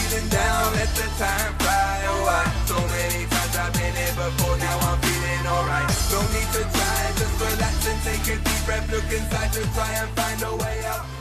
feeling down, let the time fly away. So many times I've been here before, now I'm feeling alright. No need to try, just relax and take a deep breath. Look inside to try and find a way out.